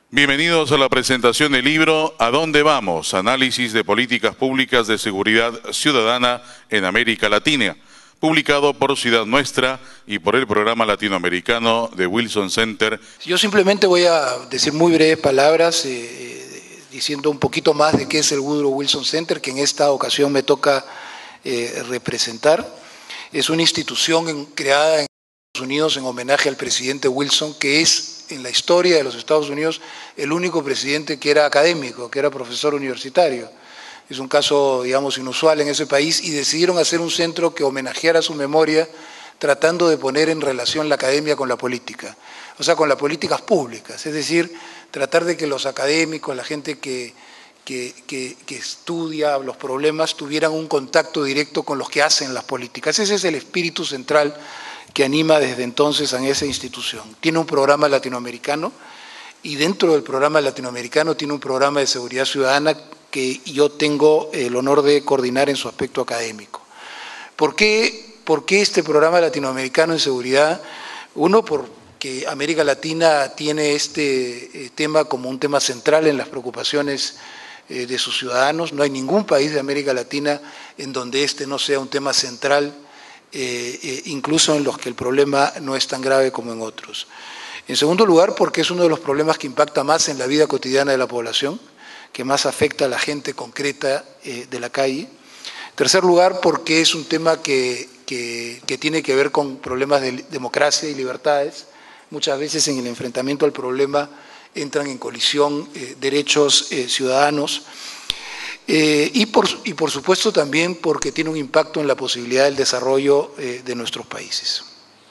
Bienvenidos a la presentación del libro ¿A dónde vamos? Análisis de políticas públicas de seguridad ciudadana en América Latina, publicado por Ciudad Nuestra y por el Programa Latinoamericano de Wilson Center. Yo simplemente voy a decir muy breves palabras, diciendo un poquito más de qué es el Woodrow Wilson Center, que en esta ocasión me toca representar. Es una institución creada en Estados Unidos en homenaje al presidente Wilson, que es en la historia de los Estados Unidos el único presidente que era académico, que era profesor universitario. Es un caso, digamos, inusual en ese país y decidieron hacer un centro que homenajeara su memoria, tratando de poner en relación la academia con la política, o sea, con las políticas públicas, es decir, tratar de que los académicos, la gente que estudia los problemas, tuvieran un contacto directo con los que hacen las políticas. Ese es el espíritu central que anima desde entonces a esa institución. Tiene un programa latinoamericano y dentro del programa latinoamericano tiene un programa de seguridad ciudadana que yo tengo el honor de coordinar en su aspecto académico. ¿Por qué este programa latinoamericano en seguridad? Uno, porque América Latina tiene este tema como un tema central en las preocupaciones de sus ciudadanos. No hay ningún país de América Latina en donde este no sea un tema central, incluso en los que el problema no es tan grave como en otros. En segundo lugar, porque es uno de los problemas que impacta más en la vida cotidiana de la población, que más afecta a la gente concreta de la calle. En tercer lugar, porque es un tema que tiene que ver con problemas de democracia y libertades. Muchas veces en el enfrentamiento al problema entran en colisión derechos ciudadanos. Y por supuesto también porque tiene un impacto en la posibilidad del desarrollo de nuestros países.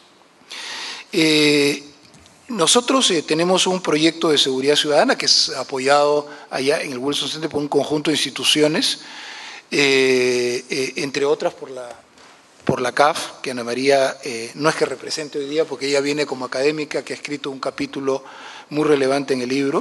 Nosotros tenemos un proyecto de seguridad ciudadana que es apoyado allá en el Wilson Center por un conjunto de instituciones, entre otras por la CAF, que Ana María no es que represente hoy día porque ella viene como académica, que ha escrito un capítulo muy relevante en el libro.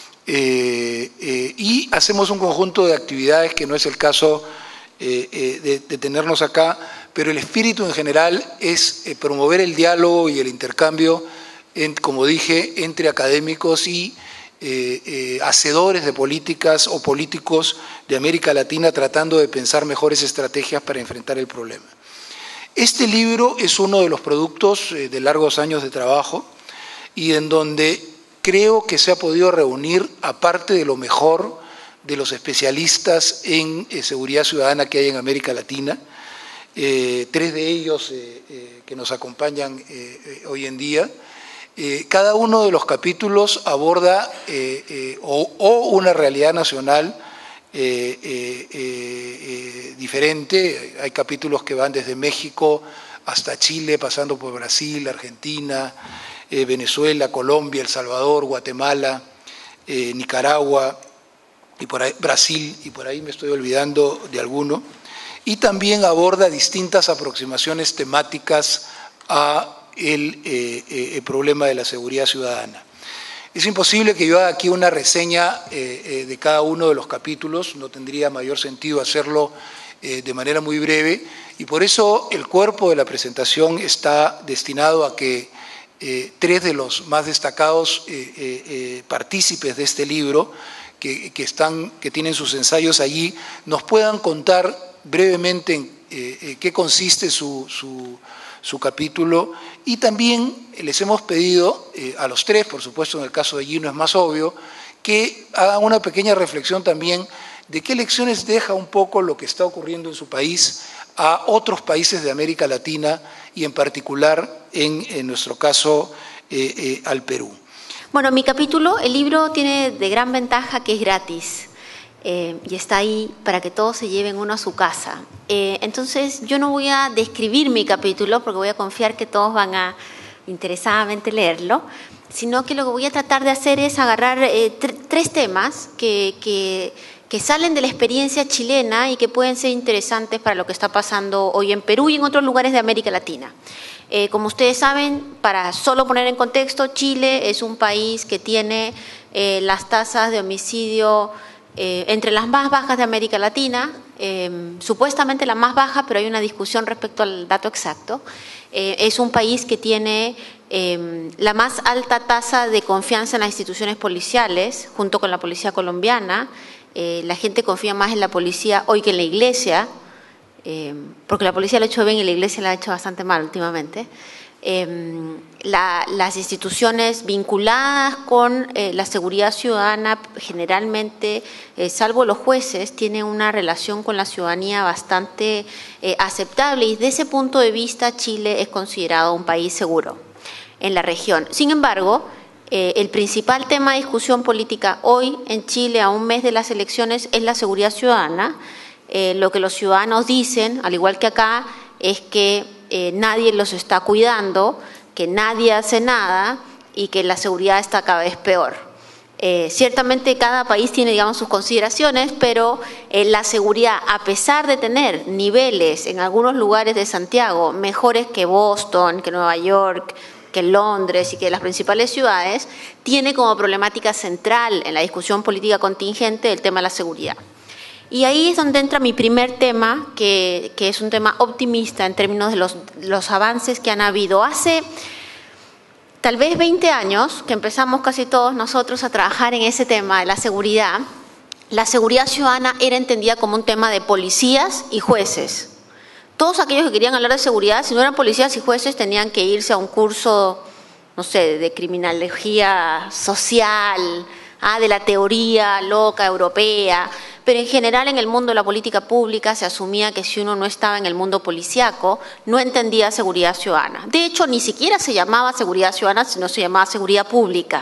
Y hacemos un conjunto de actividades que no es el caso de tenernos acá, pero el espíritu en general es promover el diálogo y el intercambio, como dije, entre académicos y hacedores de políticas o políticos de América Latina, tratando de pensar mejores estrategias para enfrentar el problema. Este libro es uno de los productos de largos años de trabajo y en donde creo que se ha podido reunir, aparte de lo mejor de los especialistas en seguridad ciudadana que hay en América Latina, tres de ellos que nos acompañan hoy en día. Cada uno de los capítulos aborda una realidad nacional diferente. Hay capítulos que van desde México hasta Chile, pasando por Brasil, Argentina, Venezuela, Colombia, El Salvador, Guatemala, Nicaragua, y por ahí, Brasil, y por ahí me estoy olvidando de alguno. Y también aborda distintas aproximaciones temáticas a el problema de la seguridad ciudadana. Es imposible que yo haga aquí una reseña de cada uno de los capítulos, no tendría mayor sentido hacerlo de manera muy breve, y por eso el cuerpo de la presentación está destinado a que tres de los más destacados partícipes de este libro, que tienen sus ensayos allí, nos puedan contar brevemente en qué consiste su capítulo, y también les hemos pedido a los tres, por supuesto en el caso de Gino es más obvio, que hagan una pequeña reflexión también de qué lecciones deja un poco lo que está ocurriendo en su país a otros países de América Latina y en particular, en nuestro caso, al Perú. Bueno, mi capítulo, el libro tiene de gran ventaja que es gratis y está ahí para que todos se lleven uno a su casa. Entonces, yo no voy a describir mi capítulo porque voy a confiar que todos van a interesadamente leerlo, sino que lo que voy a tratar de hacer es agarrar tres temas que salen de la experiencia chilena y que pueden ser interesantes para lo que está pasando hoy en Perú y en otros lugares de América Latina. Como ustedes saben, para solo poner en contexto, Chile es un país que tiene las tasas de homicidio entre las más bajas de América Latina, supuestamente la más baja, pero hay una discusión respecto al dato exacto. Es un país que tiene la más alta tasa de confianza en las instituciones policiales, junto con la policía colombiana. La gente confía más en la policía hoy que en la iglesia, porque la policía lo ha hecho bien y la iglesia lo ha hecho bastante mal últimamente. Las instituciones vinculadas con la seguridad ciudadana generalmente, salvo los jueces, tienen una relación con la ciudadanía bastante aceptable, y desde ese punto de vista Chile es considerado un país seguro en la región. Sin embargo, el principal tema de discusión política hoy en Chile, a un mes de las elecciones, es la seguridad ciudadana. Lo que los ciudadanos dicen, al igual que acá, es que nadie los está cuidando, que nadie hace nada y que la seguridad está cada vez peor. Ciertamente cada país tiene, digamos, sus consideraciones, pero la seguridad, a pesar de tener niveles en algunos lugares de Santiago mejores que Boston, que Nueva York, que Londres y que las principales ciudades, tiene como problemática central en la discusión política contingente el tema de la seguridad. Y ahí es donde entra mi primer tema, que es un tema optimista en términos de los avances que han habido. Hace tal vez 20 años que empezamos casi todos nosotros a trabajar en ese tema de la seguridad ciudadana era entendida como un tema de policías y jueces. Todos aquellos que querían hablar de seguridad, si no eran policías y jueces, tenían que irse a un curso, no sé, de criminología social, de la teoría loca europea. Pero en general en el mundo de la política pública se asumía que si uno no estaba en el mundo policíaco, no entendía seguridad ciudadana. De hecho, ni siquiera se llamaba seguridad ciudadana, sino se llamaba seguridad pública.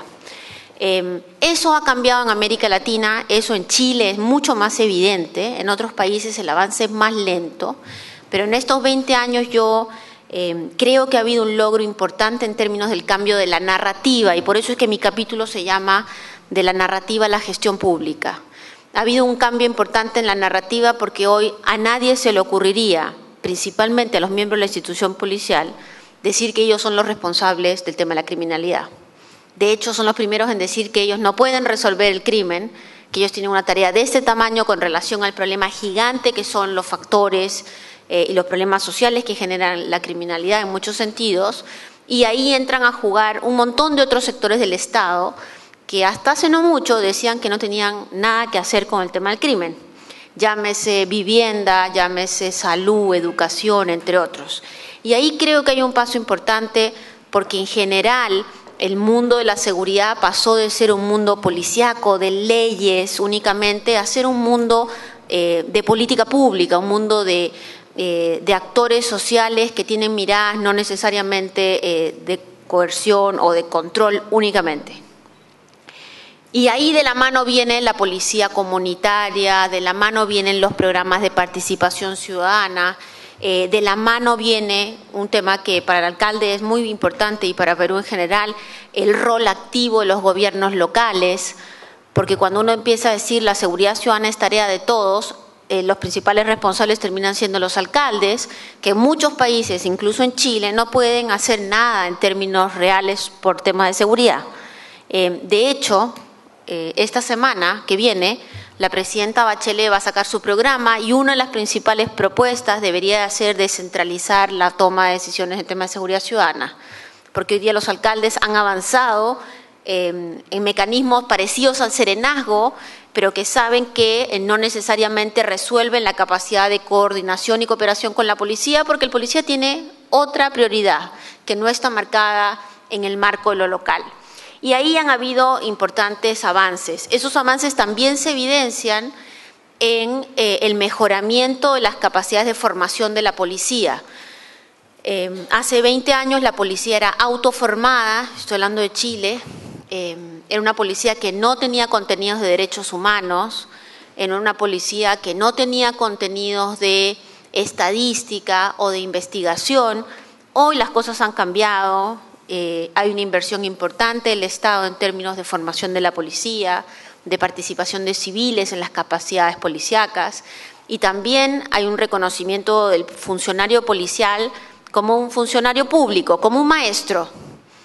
Eso ha cambiado en América Latina, eso en Chile es mucho más evidente, en otros países el avance es más lento, pero en estos 20 años yo creo que ha habido un logro importante en términos del cambio de la narrativa, y por eso es que mi capítulo se llama De la narrativa a la gestión pública. Ha habido un cambio importante en la narrativa porque hoy a nadie se le ocurriría, principalmente a los miembros de la institución policial, decir que ellos son los responsables del tema de la criminalidad. De hecho, son los primeros en decir que ellos no pueden resolver el crimen, que ellos tienen una tarea de este tamaño con relación al problema gigante que son los factores y los problemas sociales que generan la criminalidad en muchos sentidos. Y ahí entran a jugar un montón de otros sectores del Estado que hasta hace no mucho decían que no tenían nada que hacer con el tema del crimen. Llámese vivienda, llámese salud, educación, entre otros. Y ahí creo que hay un paso importante porque en general el mundo de la seguridad pasó de ser un mundo policíaco, de leyes únicamente, a ser un mundo de política pública, un mundo de actores sociales que tienen miradas no necesariamente de coerción o de control únicamente. Y ahí de la mano viene la policía comunitaria, de la mano vienen los programas de participación ciudadana, de la mano viene un tema que para el alcalde es muy importante y para Perú en general, el rol activo de los gobiernos locales, porque cuando uno empieza a decir la seguridad ciudadana es tarea de todos, los principales responsables terminan siendo los alcaldes, que en muchos países, incluso en Chile, no pueden hacer nada en términos reales por temas de seguridad. De hecho, esta semana que viene, la presidenta Bachelet va a sacar su programa y una de las principales propuestas debería ser descentralizar la toma de decisiones en temas de seguridad ciudadana, porque hoy día los alcaldes han avanzado en mecanismos parecidos al serenazgo, pero que saben que no necesariamente resuelven la capacidad de coordinación y cooperación con la policía, porque el policía tiene otra prioridad que no está marcada en el marco de lo local. Y ahí han habido importantes avances. Esos avances también se evidencian en el mejoramiento de las capacidades de formación de la policía. Hace 20 años la policía era autoformada, estoy hablando de Chile, era una policía que no tenía contenidos de derechos humanos, era una policía que no tenía contenidos de estadística o de investigación. Hoy las cosas han cambiado. Hay una inversión importante del Estado en términos de formación de la policía, de participación de civiles en las capacidades policíacas, y también hay un reconocimiento del funcionario policial como un funcionario público, como un maestro.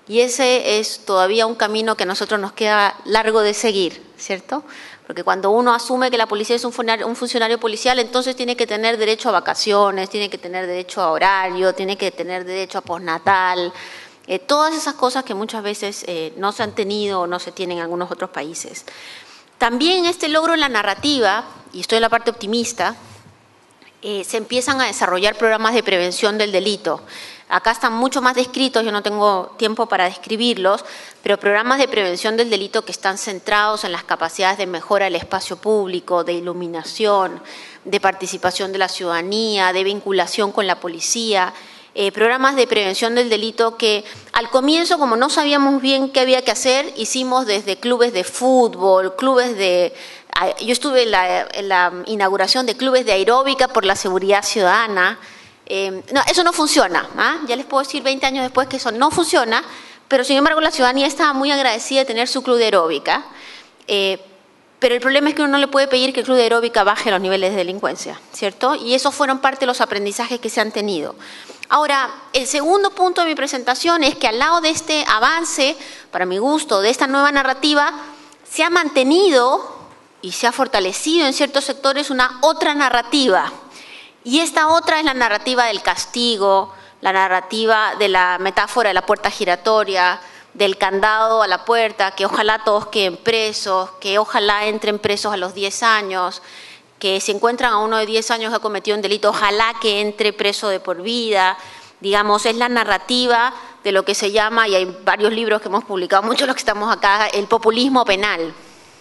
Y ese es todavía un camino que a nosotros nos queda largo de seguir, ¿cierto? Porque cuando uno asume que la policía es un funcionario policial, entonces tiene que tener derecho a vacaciones, tiene que tener derecho a horario, tiene que tener derecho a postnatal, todas esas cosas que muchas veces no se han tenido o no se tienen en algunos otros países. También este logro en la narrativa, y estoy en la parte optimista, se empiezan a desarrollar programas de prevención del delito. Acá están mucho más descritos, yo no tengo tiempo para describirlos, pero programas de prevención del delito que están centrados en las capacidades de mejora del espacio público, de iluminación, de participación de la ciudadanía, de vinculación con la policía, programas de prevención del delito que al comienzo, como no sabíamos bien qué había que hacer, hicimos desde clubes de fútbol, clubes de... Yo estuve en la inauguración de clubes de aeróbica por la seguridad ciudadana. No, eso no funciona, ¿ah? Ya les puedo decir 20 años después que eso no funciona, pero sin embargo la ciudadanía estaba muy agradecida de tener su club de aeróbica. Pero el problema es que uno no le puede pedir que el club de aeróbica baje los niveles de delincuencia, ¿cierto? Y esos fueron parte de los aprendizajes que se han tenido. Ahora, el segundo punto de mi presentación es que al lado de este avance, para mi gusto, de esta nueva narrativa, se ha mantenido y se ha fortalecido en ciertos sectores una otra narrativa. Y esta otra es la narrativa del castigo, la narrativa de la metáfora de la puerta giratoria, del candado a la puerta, que ojalá todos queden presos, que ojalá entren presos a los 10 años, que si encuentran a uno de 10 años que ha cometido un delito, ojalá que entre preso de por vida. Digamos, es la narrativa de lo que se llama, y hay varios libros que hemos publicado, muchos de los que estamos acá, el populismo penal.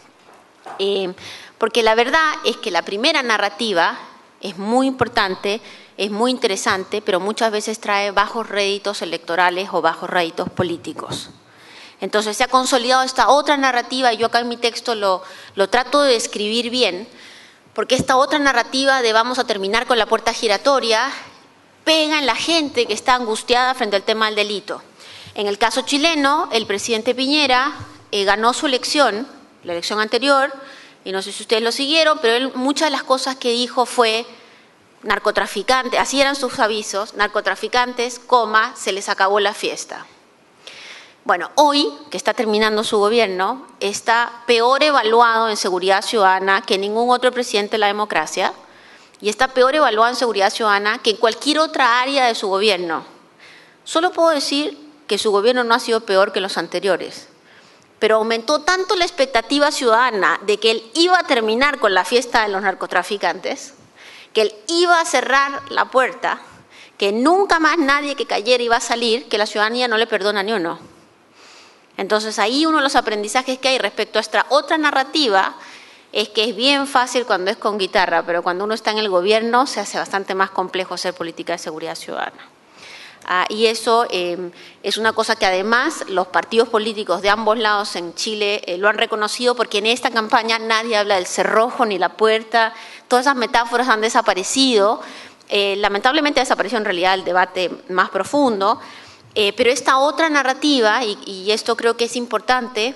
Porque la verdad es que la primera narrativa es muy importante, es muy interesante, pero muchas veces trae bajos réditos electorales o bajos réditos políticos. Entonces se ha consolidado esta otra narrativa, y yo acá en mi texto lo trato de describir bien, porque esta otra narrativa de vamos a terminar con la puerta giratoria pega en la gente que está angustiada frente al tema del delito. En el caso chileno, el presidente Piñera ganó su elección, la elección anterior, y no sé si ustedes lo siguieron, pero él, muchas de las cosas que dijo fue narcotraficantes, así eran sus avisos, narcotraficantes, se les acabó la fiesta. Bueno, hoy, que está terminando su gobierno, está peor evaluado en seguridad ciudadana que ningún otro presidente de la democracia, y está peor evaluado en seguridad ciudadana que en cualquier otra área de su gobierno. Solo puedo decir que su gobierno no ha sido peor que los anteriores, pero aumentó tanto la expectativa ciudadana de que él iba a terminar con la fiesta de los narcotraficantes, que él iba a cerrar la puerta, que nunca más nadie que cayera iba a salir, que la ciudadanía no le perdona ni uno. Entonces ahí uno de los aprendizajes que hay respecto a esta otra narrativa es que es bien fácil cuando es con guitarra, pero cuando uno está en el gobierno se hace bastante más complejo hacer política de seguridad ciudadana. Y eso es una cosa que además los partidos políticos de ambos lados en Chile lo han reconocido, porque en esta campaña nadie habla del cerrojo ni la puerta, todas esas metáforas han desaparecido, lamentablemente desapareció en realidad el debate más profundo, pero esta otra narrativa, y esto creo que es importante,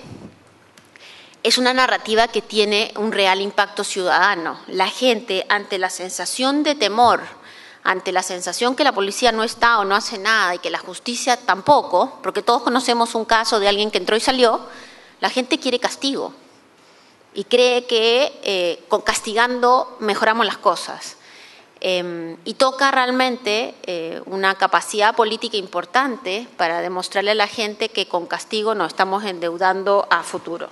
es una narrativa que tiene un real impacto ciudadano. La gente, ante la sensación de temor, ante la sensación que la policía no está o no hace nada y que la justicia tampoco, porque todos conocemos un caso de alguien que entró y salió, la gente quiere castigo y cree que con castigando mejoramos las cosas. Y toca realmente una capacidad política importante para demostrarle a la gente que con castigo nos estamos endeudando a futuro.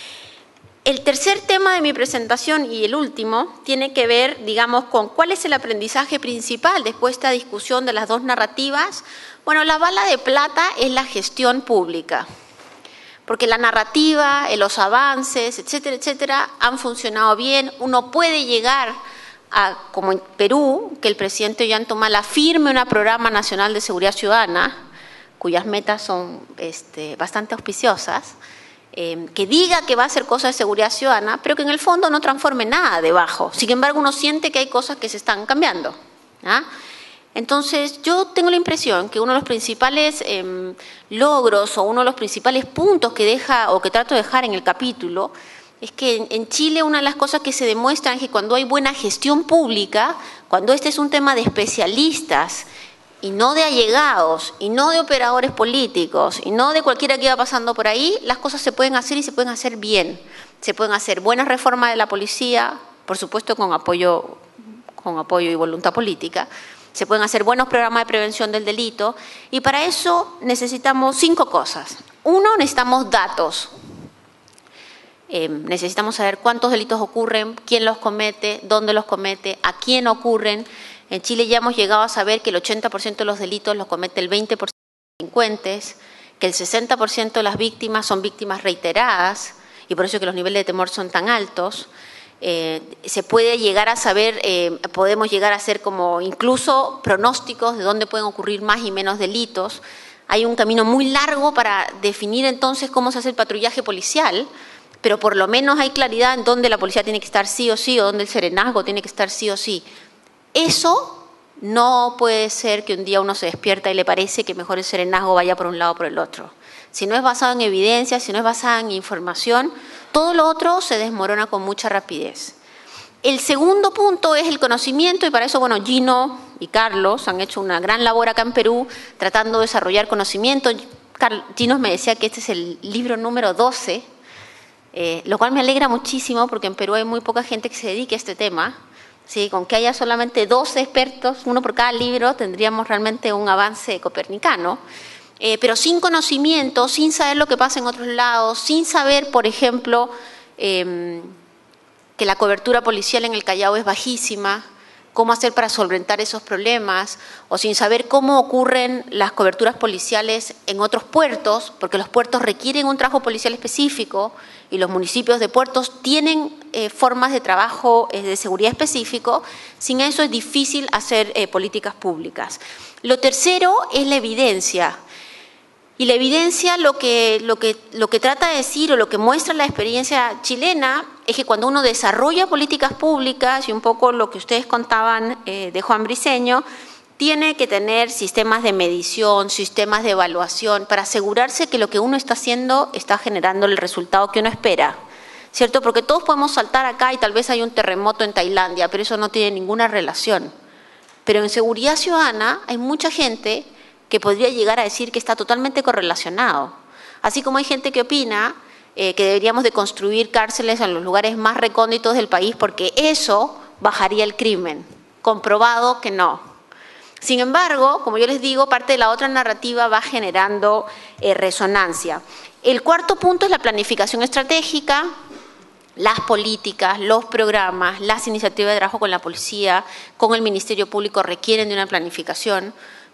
El tercer tema de mi presentación y el último tiene que ver, digamos, con cuál es el aprendizaje principal después de esta discusión de las dos narrativas. Bueno, la bala de plata es la gestión pública, porque la narrativa, los avances, etcétera, etcétera, han funcionado bien. Uno puede llegar a, como en Perú, que el presidente Ollanta firme un programa nacional de seguridad ciudadana, cuyas metas son bastante auspiciosas, que diga que va a hacer cosas de seguridad ciudadana, pero que en el fondo no transforme nada debajo. Sin embargo, uno siente que hay cosas que se están cambiando. Entonces, yo tengo la impresión que uno de los principales logros o uno de los principales puntos que deja o que trato de dejar en el capítulo es que en Chile una de las cosas que se demuestran es que cuando hay buena gestión pública, cuando este es un tema de especialistas y no de allegados, y no de operadores políticos, y no de cualquiera que iba pasando por ahí, las cosas se pueden hacer y se pueden hacer bien. Se pueden hacer buenas reformas de la policía, por supuesto con apoyo y voluntad política. Se pueden hacer buenos programas de prevención del delito, y para eso necesitamos 5 cosas. 1, necesitamos datos. Necesitamos saber cuántos delitos ocurren, quién los comete, dónde los comete, a quién ocurren. En Chile ya hemos llegado a saber que el 80% de los delitos los comete el 20% de los delincuentes, que el 60% de las víctimas son víctimas reiteradas, y por eso que los niveles de temor son tan altos. Se puede llegar a saber, podemos llegar a hacer como incluso pronósticos de dónde pueden ocurrir más y menos delitos. Hay un camino muy largo para definir entonces cómo se hace el patrullaje policial, pero por lo menos hay claridad en dónde la policía tiene que estar sí o sí, o dónde el serenazgo tiene que estar sí o sí. Eso no puede ser que un día uno se despierta y le parece que mejor el serenazgo vaya por un lado o por el otro. Si no es basado en evidencia, si no es basado en información, todo lo otro se desmorona con mucha rapidez. El segundo punto es el conocimiento, y para eso, bueno, Gino y Carlos han hecho una gran labor acá en Perú tratando de desarrollar conocimiento. Gino me decía que este es el libro número 12, lo cual me alegra muchísimo porque en Perú hay muy poca gente que se dedique a este tema. Sí, con que haya solamente 12 expertos, uno por cada libro, tendríamos realmente un avance copernicano. Pero sin conocimiento, sin saber lo que pasa en otros lados, sin saber, por ejemplo, que la cobertura policial en el Callao es bajísima, cómo hacer para solventar esos problemas, o sin saber cómo ocurren las coberturas policiales en otros puertos, porque los puertos requieren un trabajo policial específico y los municipios de puertos tienen formas de trabajo de seguridad específico. Sin eso es difícil hacer políticas públicas. Lo tercero es la evidencia. Y la evidencia lo que trata de decir o lo que muestra la experiencia chilena es que cuando uno desarrolla políticas públicas, y un poco lo que ustedes contaban de Juan Briceño, tiene que tener sistemas de medición, sistemas de evaluación para asegurarse que lo que uno está haciendo está generando el resultado que uno espera, ¿cierto? Porque todos podemos saltar acá y tal vez hay un terremoto en Tailandia, pero eso no tiene ninguna relación. Pero en seguridad ciudadana hay mucha gente que podría llegar a decir que está totalmente correlacionado. Así como hay gente que opina que deberíamos de construir cárceles en los lugares más recónditos del país porque eso bajaría el crimen. Comprobado que no. Sin embargo, como yo les digo, parte de la otra narrativa va generando resonancia. El cuarto punto es la planificación estratégica. Las políticas, los programas, las iniciativas de trabajo con la policía, con el Ministerio Público requieren de una planificación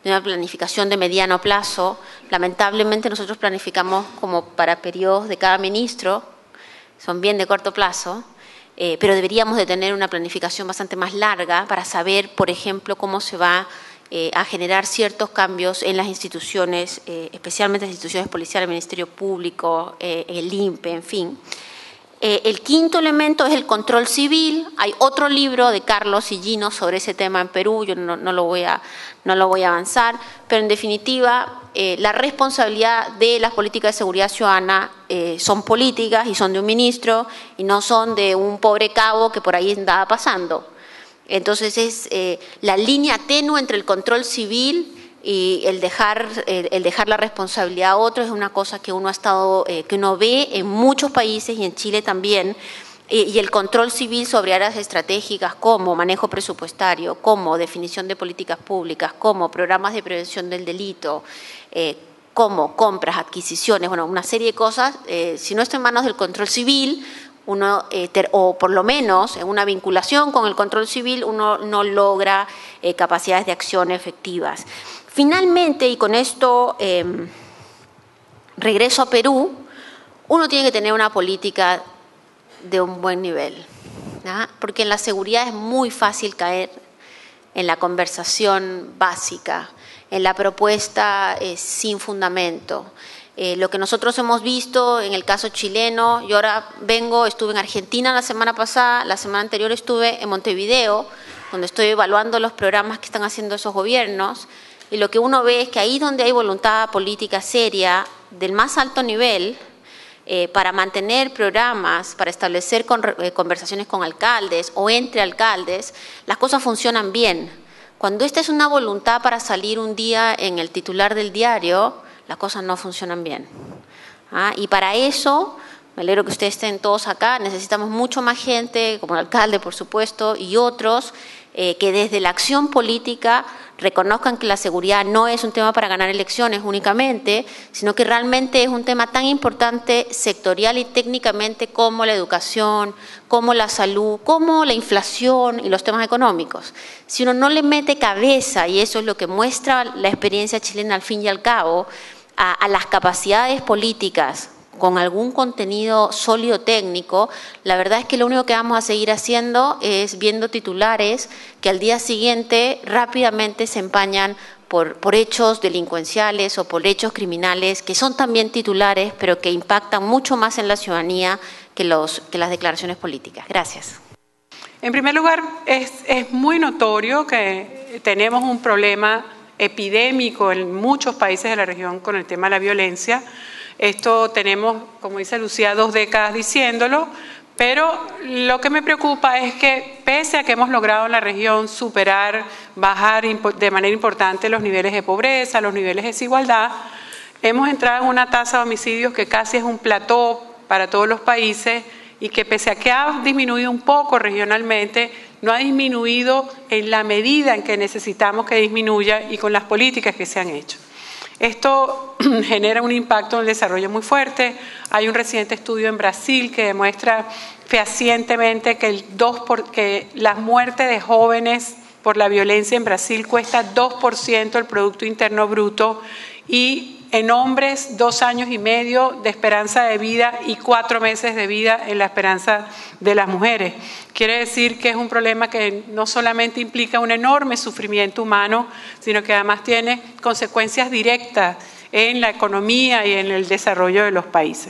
de mediano plazo. Lamentablemente nosotros planificamos como para periodos de cada ministro, son bien de corto plazo, pero deberíamos de tener una planificación bastante más larga para saber, por ejemplo, cómo se va a generar ciertos cambios en las instituciones, especialmente las instituciones policiales, el Ministerio Público, el INPE, en fin. El quinto elemento es el control civil. Hay otro libro de Carlos y Gino sobre ese tema en Perú, yo no lo voy a avanzar, pero en definitiva la responsabilidad de las políticas de seguridad ciudadana son políticas y son de un ministro y no son de un pobre cabo que por ahí andaba pasando. Entonces es la línea tenue entre el control civil y el dejar la responsabilidad a otros es una cosa que uno que uno ve en muchos países y en Chile también, y el control civil sobre áreas estratégicas como manejo presupuestario, como definición de políticas públicas, como programas de prevención del delito, como compras, adquisiciones, bueno, una serie de cosas, si no está en manos del control civil, uno, o por lo menos en una vinculación con el control civil, uno no logra capacidades de acción efectivas. Finalmente, y con esto regreso a Perú, uno tiene que tener una política de un buen nivel, ¿no? Porque en la seguridad es muy fácil caer en la conversación básica, en la propuesta sin fundamento. Lo que nosotros hemos visto en el caso chileno, yo ahora estuve en Argentina la semana pasada, la semana anterior estuve en Montevideo, donde estoy evaluando los programas que están haciendo esos gobiernos, y lo que uno ve es que ahí donde hay voluntad política seria, del más alto nivel, para mantener programas, para establecer conversaciones con alcaldes o entre alcaldes, las cosas funcionan bien. Cuando esta es una voluntad para salir un día en el titular del diario, las cosas no funcionan bien. Y para eso, me alegro que ustedes estén todos acá, necesitamos mucho más gente, como el alcalde, por supuesto, y otros, que desde la acción política reconozcan que la seguridad no es un tema para ganar elecciones únicamente, sino que realmente es un tema tan importante sectorial y técnicamente como la educación, como la salud, como la inflación y los temas económicos. Si uno no le mete cabeza, y eso es lo que muestra la experiencia chilena al fin y al cabo, a las capacidades políticas con algún contenido sólido técnico, la verdad es que lo único que vamos a seguir haciendo es viendo titulares que al día siguiente rápidamente se empañan por hechos delincuenciales o por hechos criminales que son también titulares, pero que impactan mucho más en la ciudadanía que las declaraciones políticas. Gracias. En primer lugar, es muy notorio que tenemos un problema epidémico en muchos países de la región con el tema de la violencia. Esto tenemos, como dice Lucía, 2 décadas diciéndolo, pero lo que me preocupa es que pese a que hemos logrado en la región superar, bajar de manera importante los niveles de pobreza, los niveles de desigualdad, hemos entrado en una tasa de homicidios que casi es un plató para todos los países y que pese a que ha disminuido un poco regionalmente, no ha disminuido en la medida en que necesitamos que disminuya y con las políticas que se han hecho. Esto genera un impacto en el desarrollo muy fuerte. Hay un reciente estudio en Brasil que demuestra fehacientemente que las muertes de jóvenes por la violencia en Brasil cuesta 2% del Producto Interno Bruto y en hombres 2 años y medio de esperanza de vida y 4 meses de vida en la esperanza de las mujeres. Quiere decir que es un problema que no solamente implica un enorme sufrimiento humano, sino que además tiene consecuencias directas en la economía y en el desarrollo de los países.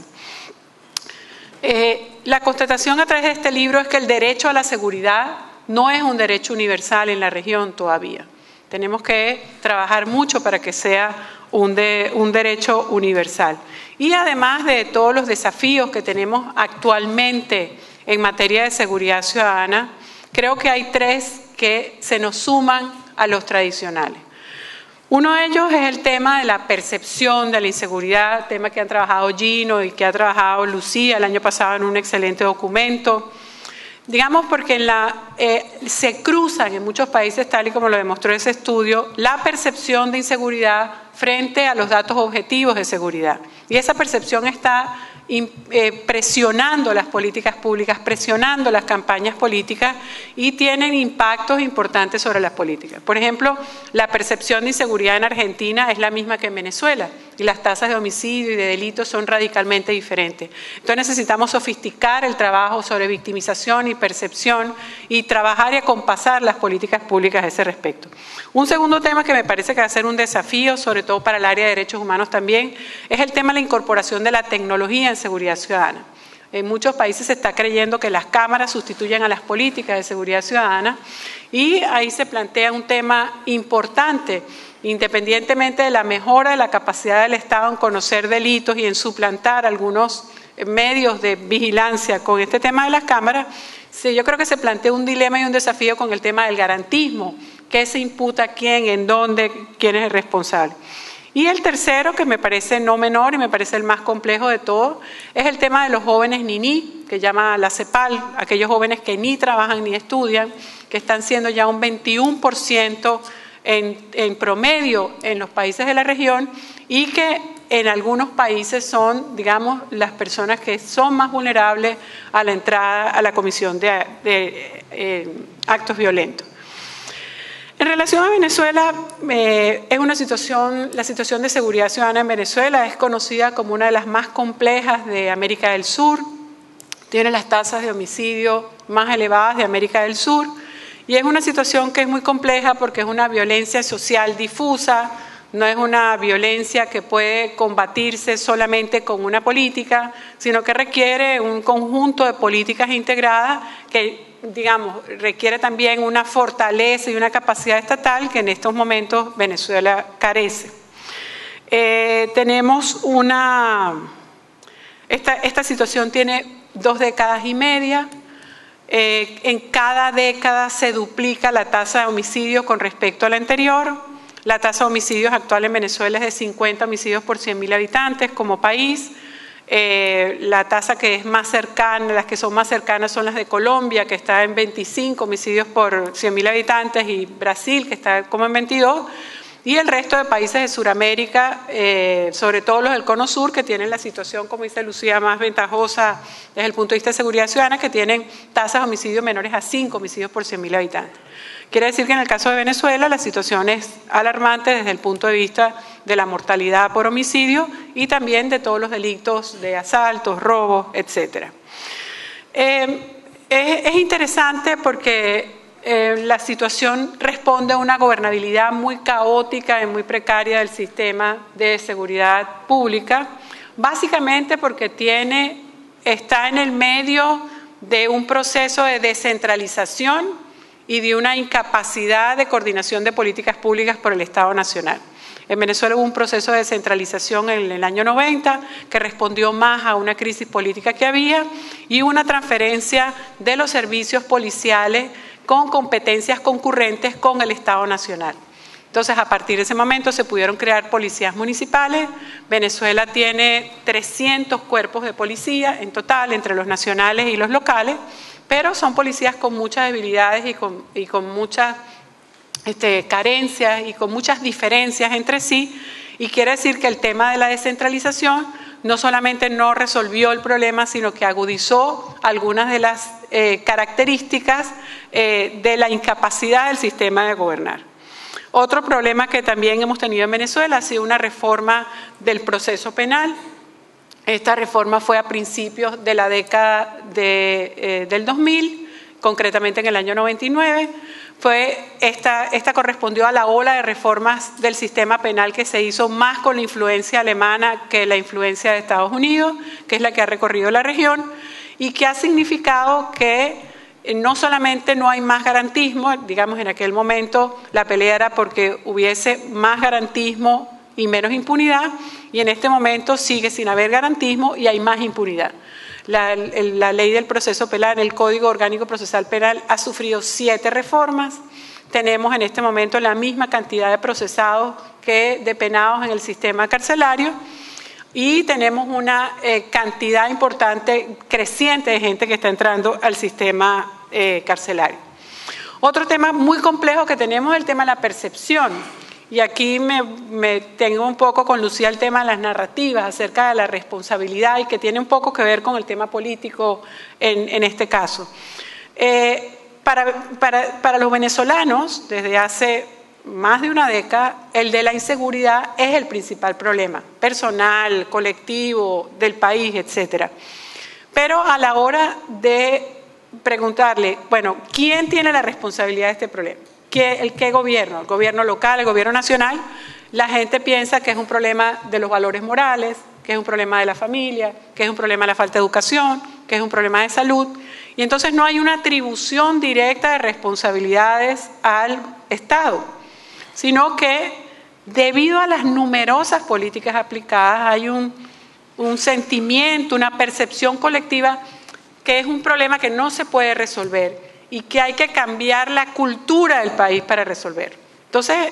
La constatación a través de este libro es que el derecho a la seguridad no es un derecho universal en la región todavía. Tenemos que trabajar mucho para que sea un derecho universal. Y además de todos los desafíos que tenemos actualmente en materia de seguridad ciudadana, creo que hay 3 que se nos suman a los tradicionales. Uno de ellos es el tema de la percepción de la inseguridad, tema que han trabajado Gino y que ha trabajado Lucía el año pasado en un excelente documento. Digamos porque se cruzan en muchos países, tal y como lo demostró ese estudio, la percepción de inseguridad frente a los datos objetivos de seguridad. Y esa percepción está presionando las políticas públicas, presionando las campañas políticas y tienen impactos importantes sobre las políticas. Por ejemplo, la percepción de inseguridad en Argentina es la misma que en Venezuela y las tasas de homicidio y de delitos son radicalmente diferentes. Entonces necesitamos sofisticar el trabajo sobre victimización y percepción y trabajar y acompasar las políticas públicas a ese respecto. Un segundo tema que me parece que va a ser un desafío, sobre todo para el área de derechos humanos también, es el tema de la incorporación de la tecnología en seguridad ciudadana. En muchos países se está creyendo que las cámaras sustituyen a las políticas de seguridad ciudadana y ahí se plantea un tema importante, independientemente de la mejora de la capacidad del Estado en conocer delitos y en suplantar algunos medios de vigilancia con este tema de las cámaras. Sí, yo creo que se plantea un dilema y un desafío con el tema del garantismo, qué se imputa a quién, en dónde, quién es el responsable. Y el tercero, que me parece no menor y me parece el más complejo de todo, es el tema de los jóvenes niní, que llama la CEPAL, aquellos jóvenes que ni trabajan ni estudian, que están siendo ya un 21% en promedio en los países de la región y que en algunos países son, digamos, las personas que son más vulnerables a la entrada a la comisión de actos violentos. En relación a Venezuela, la situación de seguridad ciudadana en Venezuela es conocida como una de las más complejas de América del Sur, tiene las tasas de homicidio más elevadas de América del Sur y es una situación que es muy compleja porque es una violencia social difusa, no es una violencia que puede combatirse solamente con una política, sino que requiere un conjunto de políticas integradas que, digamos, requiere también una fortaleza y una capacidad estatal que en estos momentos Venezuela carece. Esta situación tiene 2 décadas y media. En cada década se duplica la tasa de homicidios con respecto a la anterior. La tasa de homicidios actual en Venezuela es de 50 homicidios por 100.000 habitantes como país. La tasa que es más cercana, las que son más cercanas son las de Colombia, que está en 25 homicidios por 100.000 habitantes, y Brasil, que está como en 22. Y el resto de países de Sudamérica, sobre todo los del Cono Sur, que tienen la situación, como dice Lucía, más ventajosa desde el punto de vista de seguridad ciudadana, que tienen tasas de homicidio menores a 5 homicidios por 100.000 habitantes. Quiere decir que en el caso de Venezuela la situación es alarmante desde el punto de vista de la mortalidad por homicidio y también de todos los delitos de asaltos, robos, etc. Es interesante porque la situación responde a una gobernabilidad muy caótica y muy precaria del sistema de seguridad pública, básicamente porque está en el medio de un proceso de descentralización y de una incapacidad de coordinación de políticas públicas por el Estado Nacional. En Venezuela hubo un proceso de descentralización en el año 90 que respondió más a una crisis política que había y una transferencia de los servicios policiales con competencias concurrentes con el Estado Nacional. Entonces, a partir de ese momento se pudieron crear policías municipales. Venezuela tiene 300 cuerpos de policía en total, entre los nacionales y los locales, pero son policías con muchas debilidades y con muchas carencias y con muchas diferencias entre sí, y quiere decir que el tema de la descentralización no solamente no resolvió el problema, sino que agudizó algunas de las características de la incapacidad del sistema de gobernar. Otro problema que también hemos tenido en Venezuela ha sido una reforma del proceso penal. Esta reforma fue a principios de la década del 2000, concretamente en el año 99. Esta correspondió a la ola de reformas del sistema penal que se hizo más con la influencia alemana que la influencia de Estados Unidos, que es la que ha recorrido la región, y que ha significado que no solamente no hay más garantismo, digamos en aquel momento la pelea era porque hubiese más garantismo y menos impunidad, y en este momento sigue sin haber garantismo y hay más impunidad. La ley del proceso penal, el Código Orgánico Procesal Penal, ha sufrido 7 reformas. Tenemos en este momento la misma cantidad de procesados que de penados en el sistema carcelario, y tenemos una cantidad importante, creciente, de gente que está entrando al sistema carcelario. Otro tema muy complejo que tenemos es el tema de la percepción. Y aquí me tengo un poco con Lucía el tema de las narrativas acerca de la responsabilidad, y que tiene un poco que ver con el tema político en este caso. Para los venezolanos, desde hace más de una década, el de la inseguridad es el principal problema, personal, colectivo, del país, etc. Pero a la hora de preguntarle, bueno, ¿quién tiene la responsabilidad de este problema? ¿Qué gobierno? ¿El gobierno local, el gobierno nacional? La gente piensa que es un problema de los valores morales, que es un problema de la familia, que es un problema de la falta de educación, que es un problema de salud. Y entonces no hay una atribución directa de responsabilidades al Estado, sino que debido a las numerosas políticas aplicadas hay un sentimiento, una percepción colectiva que es un problema que no se puede resolver y que hay que cambiar la cultura del país para resolver. Entonces,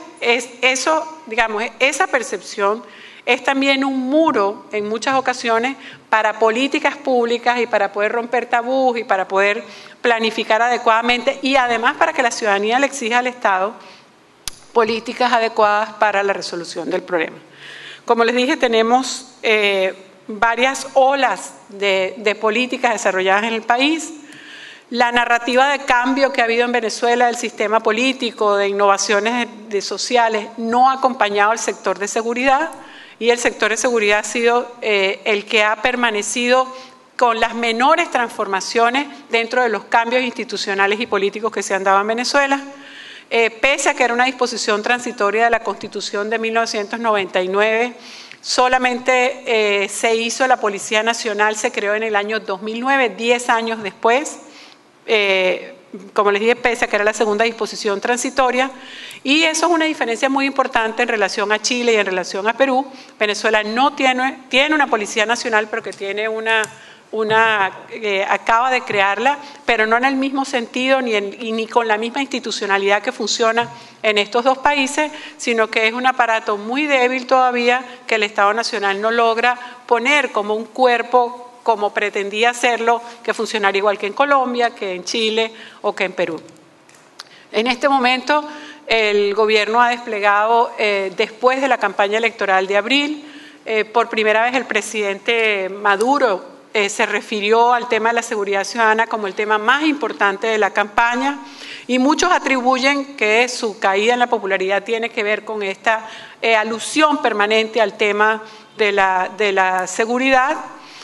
esa percepción es también un muro en muchas ocasiones para políticas públicas y para poder romper tabús y para poder planificar adecuadamente, y además para que la ciudadanía le exija al Estado políticas adecuadas para la resolución del problema. Como les dije, tenemos varias olas de políticas desarrolladas en el país. La narrativa de cambio que ha habido en Venezuela del sistema político, de innovaciones sociales, no ha acompañado al sector de seguridad, y el sector de seguridad ha sido el que ha permanecido con las menores transformaciones dentro de los cambios institucionales y políticos que se han dado en Venezuela. Pese a que era una disposición transitoria de la Constitución de 1999, solamente se hizo la Policía Nacional, se creó en el año 2009, 10 años después. Como les dije, pese a que era la segunda disposición transitoria, y eso es una diferencia muy importante en relación a Chile y en relación a Perú. Venezuela no tiene una Policía Nacional, pero que tiene una acaba de crearla, pero no en el mismo sentido ni con la misma institucionalidad que funciona en estos dos países, sino que es un aparato muy débil todavía que el Estado Nacional no logra poner como un cuerpo como pretendía hacerlo, que funcionara igual que en Colombia, que en Chile o que en Perú. En este momento el gobierno ha desplegado, después de la campaña electoral de abril, por primera vez el presidente Maduro se refirió al tema de la seguridad ciudadana como el tema más importante de la campaña, y muchos atribuyen que su caída en la popularidad tiene que ver con esta alusión permanente al tema de la seguridad.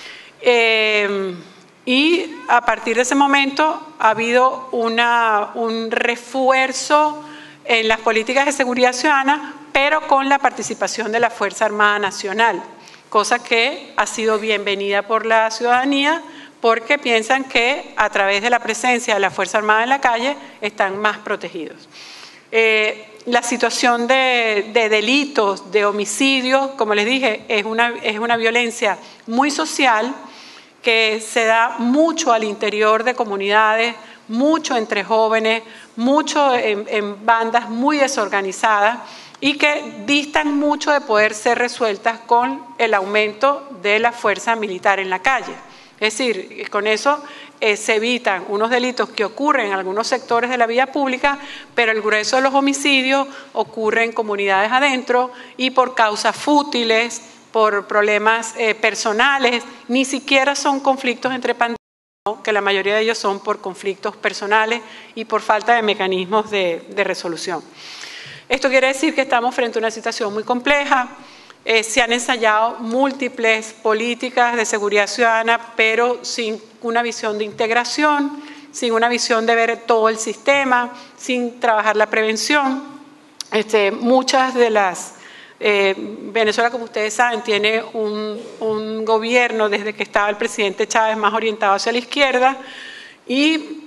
Y a partir de ese momento ha habido un refuerzo en las políticas de seguridad ciudadana, pero con la participación de la Fuerza Armada Nacional, cosa que ha sido bienvenida por la ciudadanía, porque piensan que a través de la presencia de la Fuerza Armada en la calle están más protegidos. La situación de delitos, de homicidios, como les dije, es una violencia muy social que se da mucho al interior de comunidades, mucho entre jóvenes, mucho en bandas muy desorganizadas y que distan mucho de poder ser resueltas con el aumento de la fuerza militar en la calle. Es decir, con eso se evitan unos delitos que ocurren en algunos sectores de la vía pública, pero el grueso de los homicidios ocurre en comunidades adentro y por causas fútiles, por problemas personales, ni siquiera son conflictos entre pandillas, ¿no? Que la mayoría de ellos son por conflictos personales y por falta de mecanismos de resolución. Esto quiere decir que estamos frente a una situación muy compleja. Se han ensayado múltiples políticas de seguridad ciudadana, pero sin una visión de integración, sin una visión de ver todo el sistema, sin trabajar la prevención. Muchas de las Venezuela, como ustedes saben, tiene un gobierno desde que estaba el presidente Chávez más orientado hacia la izquierda y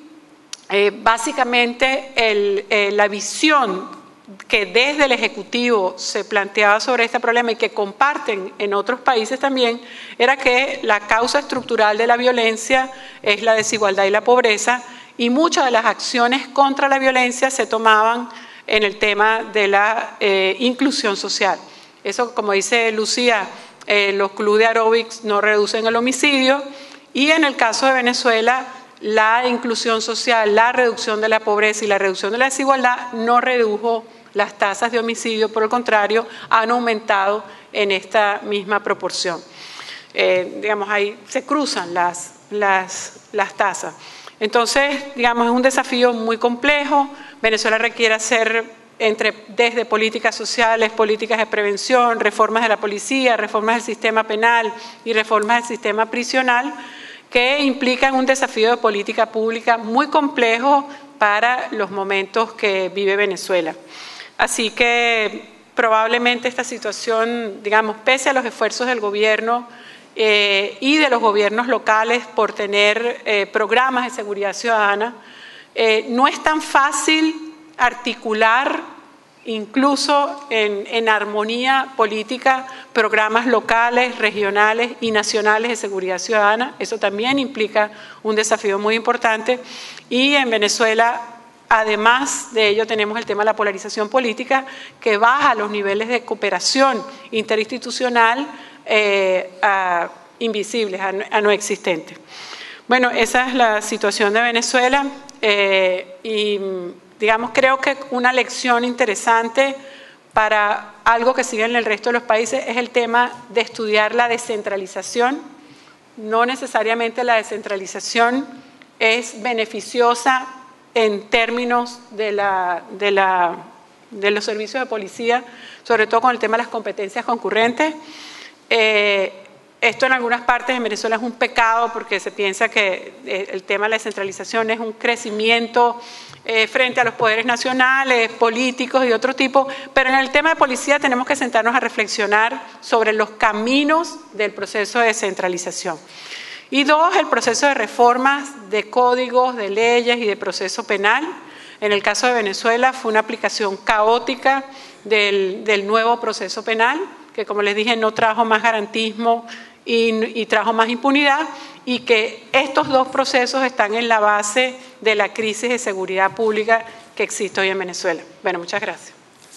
básicamente la visión que desde el Ejecutivo se planteaba sobre este problema y que comparten en otros países también, era que la causa estructural de la violencia es la desigualdad y la pobreza, y muchas de las acciones contra la violencia se tomaban en el tema de la inclusión social. Eso, como dice Lucía, los clubes de aeróbics no reducen el homicidio, y en el caso de Venezuela, la inclusión social, la reducción de la pobreza y la reducción de la desigualdad no redujo las tasas de homicidio, por el contrario, han aumentado en esta misma proporción. Digamos, ahí se cruzan las tasas. Entonces, digamos, es un desafío muy complejo. Venezuela requiere hacer desde políticas sociales, políticas de prevención, reformas de la policía, reformas del sistema penal y reformas del sistema prisional, que implican un desafío de política pública muy complejo para los momentos que vive Venezuela. Así que probablemente esta situación, digamos, pese a los esfuerzos del gobierno y de los gobiernos locales por tener programas de seguridad ciudadana, no es tan fácil articular, incluso en armonía política, programas locales, regionales y nacionales de seguridad ciudadana. Eso también implica un desafío muy importante. Y en Venezuela, además de ello, tenemos el tema de la polarización política, que baja los niveles de cooperación interinstitucional a invisibles, a no existentes. Bueno, esa es la situación de Venezuela y digamos, creo que una lección interesante para algo que sigue en el resto de los países es el tema de estudiar la descentralización. No necesariamente la descentralización es beneficiosa en términos de los servicios de policía, sobre todo con el tema de las competencias concurrentes. Esto en algunas partes de Venezuela es un pecado porque se piensa que el tema de la descentralización es un crecimiento frente a los poderes nacionales, políticos y de otro tipo, pero en el tema de policía tenemos que sentarnos a reflexionar sobre los caminos del proceso de descentralización. Y dos, el proceso de reformas de códigos, de leyes y de proceso penal. En el caso de Venezuela fue una aplicación caótica del nuevo proceso penal, que como les dije no trajo más garantismo y trajo más impunidad, y que estos dos procesos están en la base de la crisis de seguridad pública que existe hoy en Venezuela. Bueno, muchas gracias.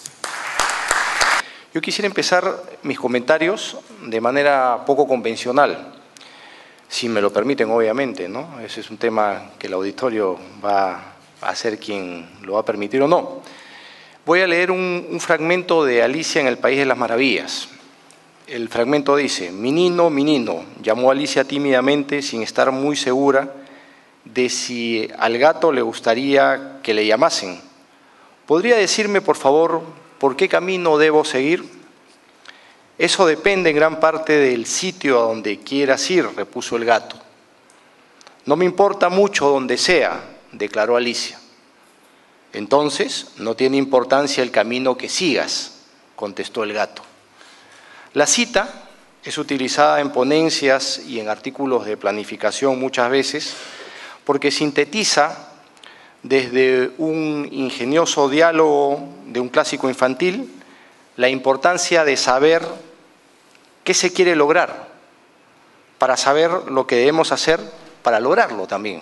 Yo quisiera empezar mis comentarios de manera poco convencional, si me lo permiten, obviamente, ¿no? Ese es un tema que el auditorio va a ser quien lo va a permitir o no. Voy a leer un fragmento de Alicia en el País de las Maravillas. El fragmento dice: «Minino, minino», llamó Alicia tímidamente, sin estar muy segura de si al gato le gustaría que le llamasen. «¿Podría decirme, por favor, por qué camino debo seguir?» «Eso depende en gran parte del sitio a donde quieras ir», repuso el gato. «No me importa mucho donde sea», declaró Alicia. «Entonces, no tiene importancia el camino que sigas», contestó el gato. La cita es utilizada en ponencias y en artículos de planificación muchas veces porque sintetiza desde un ingenioso diálogo de un clásico infantil la importancia de saber qué se quiere lograr, para saber lo que debemos hacer para lograrlo también.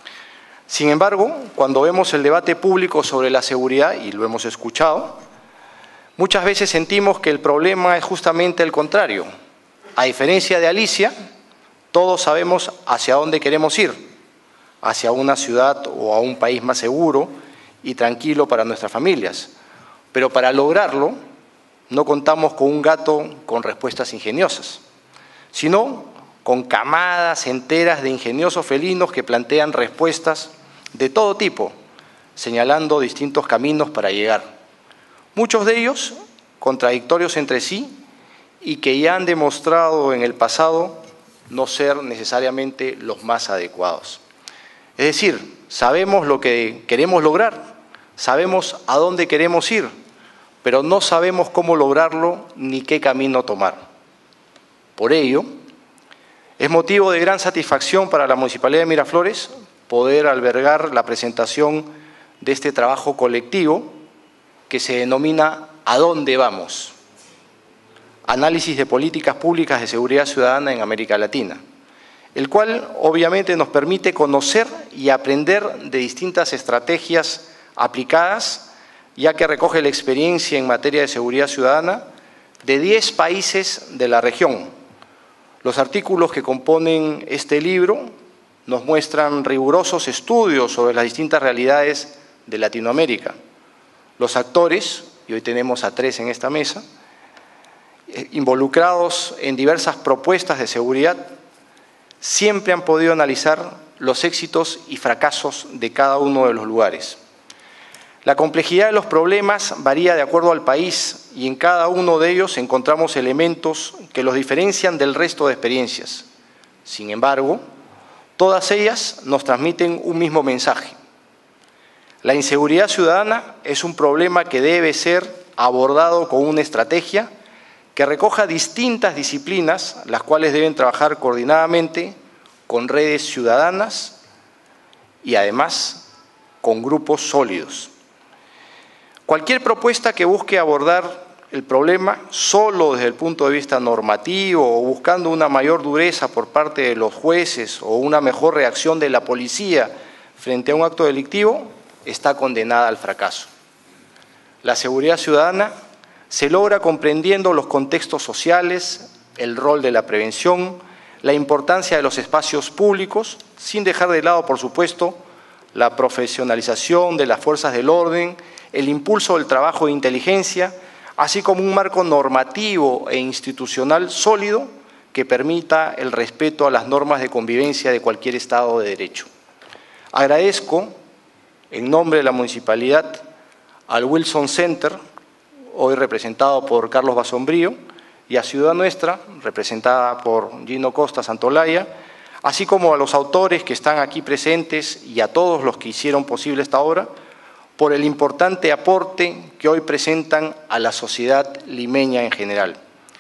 Sin embargo, cuando vemos el debate público sobre la seguridad, y lo hemos escuchado, muchas veces sentimos que el problema es justamente el contrario. A diferencia de Alicia, todos sabemos hacia dónde queremos ir, hacia una ciudad o a un país más seguro y tranquilo para nuestras familias. Pero para lograrlo, no contamos con un gato con respuestas ingeniosas, sino con camadas enteras de ingeniosos felinos que plantean respuestas de todo tipo, señalando distintos caminos para llegar. Muchos de ellos contradictorios entre sí y que ya han demostrado en el pasado no ser necesariamente los más adecuados. Es decir, sabemos lo que queremos lograr, sabemos a dónde queremos ir, pero no sabemos cómo lograrlo ni qué camino tomar. Por ello, es motivo de gran satisfacción para la Municipalidad de Miraflores poder albergar la presentación de este trabajo colectivo que se denomina ¿A dónde vamos? Análisis de políticas públicas de seguridad ciudadana en América Latina, el cual obviamente nos permite conocer y aprender de distintas estrategias aplicadas, ya que recoge la experiencia en materia de seguridad ciudadana de 10 países de la región. Los artículos que componen este libro nos muestran rigurosos estudios sobre las distintas realidades de Latinoamérica. Los actores, y hoy tenemos a 3 en esta mesa, involucrados en diversas propuestas de seguridad, siempre han podido analizar los éxitos y fracasos de cada uno de los lugares. La complejidad de los problemas varía de acuerdo al país y en cada uno de ellos encontramos elementos que los diferencian del resto de experiencias. Sin embargo, todas ellas nos transmiten un mismo mensaje. La inseguridad ciudadana es un problema que debe ser abordado con una estrategia que recoja distintas disciplinas, las cuales deben trabajar coordinadamente con redes ciudadanas y además con grupos sólidos. Cualquier propuesta que busque abordar el problema solo desde el punto de vista normativo o buscando una mayor dureza por parte de los jueces o una mejor reacción de la policía frente a un acto delictivo está condenada al fracaso. La seguridad ciudadana se logra comprendiendo los contextos sociales, el rol de la prevención, la importancia de los espacios públicos, sin dejar de lado, por supuesto, la profesionalización de las fuerzas del orden, el impulso del trabajo de inteligencia, así como un marco normativo e institucional sólido que permita el respeto a las normas de convivencia de cualquier Estado de Derecho. Agradezco, en nombre de la Municipalidad, al Wilson Center, hoy representado por Carlos Basombrío, y a Ciudad Nuestra, representada por Gino Costa Santolaya, así como a los autores que están aquí presentes y a todos los que hicieron posible esta obra, por el importante aporte que hoy presentan a la sociedad limeña en general.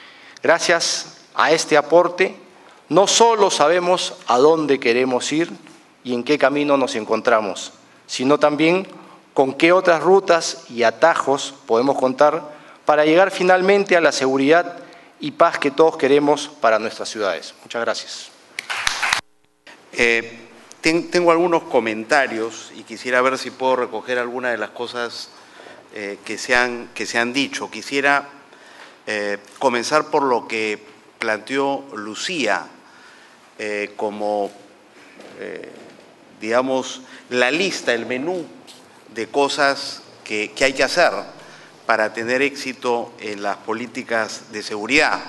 Gracias a este aporte, no solo sabemos a dónde queremos ir y en qué camino nos encontramos, sino también con qué otras rutas y atajos podemos contar para llegar finalmente a la seguridad y paz que todos queremos para nuestras ciudades. Muchas gracias. Tengo algunos comentarios y quisiera ver si puedo recoger algunas de las cosas que se han dicho. Quisiera comenzar por lo que planteó Lucía como, digamos, la lista, el menú de cosas que hay que hacer para tener éxito en las políticas de seguridad.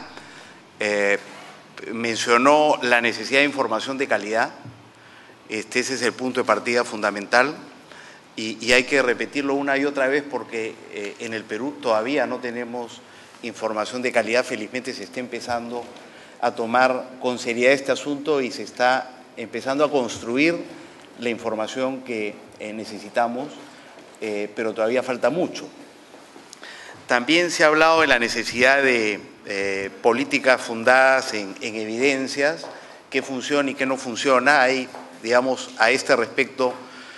Mencionó la necesidad de información de calidad. Ese es el punto de partida fundamental y hay que repetirlo una y otra vez porque en el Perú todavía no tenemos información de calidad. Felizmente se está empezando a tomar con seriedad este asunto y se está empezando a construir la información que necesitamos, pero todavía falta mucho. También se ha hablado de la necesidad de políticas fundadas en evidencias, qué funciona y qué no funciona. Hay, digamos, a este respecto,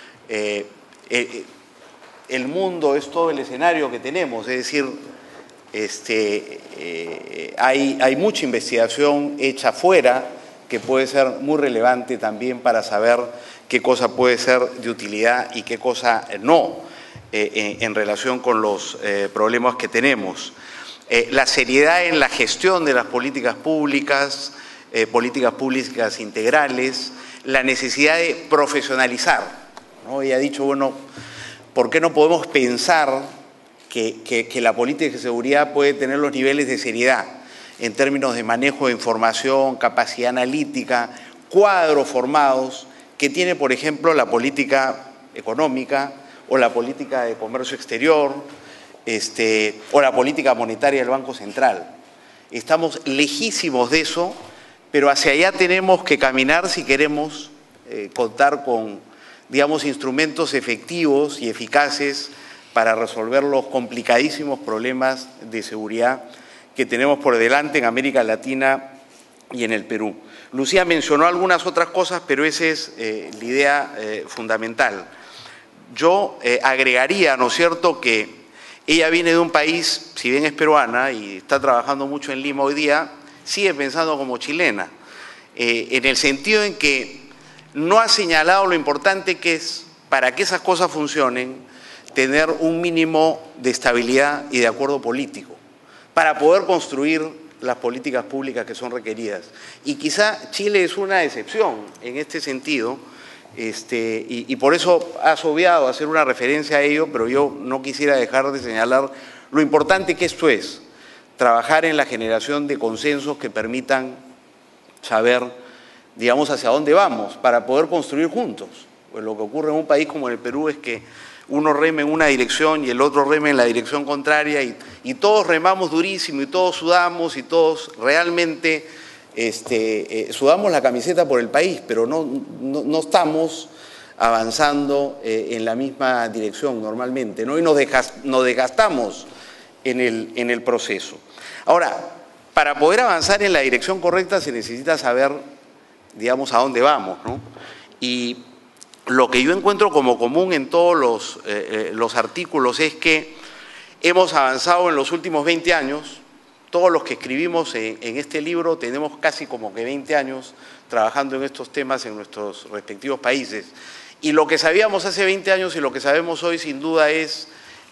el mundo es todo el escenario que tenemos, es decir, hay mucha investigación hecha afuera que puede ser muy relevante también para saber qué cosa puede ser de utilidad y qué cosa no en relación con los problemas que tenemos. La seriedad en la gestión de las políticas públicas integrales, la necesidad de profesionalizar, ¿no? Ella ha dicho, bueno, ¿por qué no podemos pensar que la política de seguridad puede tener los niveles de seriedad en términos de manejo de información, capacidad analítica, cuadros formados que tiene, por ejemplo, la política económica o la política de comercio exterior o la política monetaria del Banco Central? Estamos lejísimos de eso, pero hacia allá tenemos que caminar si queremos contar con, digamos, instrumentos efectivos y eficaces para resolver los complicadísimos problemas de seguridad que tenemos por delante en América Latina y en el Perú. Lucía mencionó algunas otras cosas, pero esa es la idea fundamental. Yo agregaría, ¿no es cierto?, que ella viene de un país, si bien es peruana y está trabajando mucho en Lima hoy día, sigue pensando como chilena, en el sentido en que no ha señalado lo importante que es, para que esas cosas funcionen, tener un mínimo de estabilidad y de acuerdo político, para poder construir las políticas públicas que son requeridas. Y quizá Chile es una excepción en este sentido, y por eso has obviado hacer una referencia a ello, pero yo no quisiera dejar de señalar lo importante que esto es, trabajar en la generación de consensos que permitan saber, digamos, hacia dónde vamos, para poder construir juntos. Pues lo que ocurre en un país como el Perú es que uno rema en una dirección y el otro rema en la dirección contraria y todos remamos durísimo y todos sudamos y todos realmente sudamos la camiseta por el país, pero no estamos avanzando en la misma dirección normalmente, ¿no? Y nos desgastamos en el proceso. Ahora, para poder avanzar en la dirección correcta se necesita saber, digamos, a dónde vamos, ¿no? Y lo que yo encuentro como común en todos los artículos es que hemos avanzado en los últimos 20 años, todos los que escribimos en este libro tenemos casi como que 20 años trabajando en estos temas en nuestros respectivos países. Y lo que sabíamos hace 20 años y lo que sabemos hoy sin duda es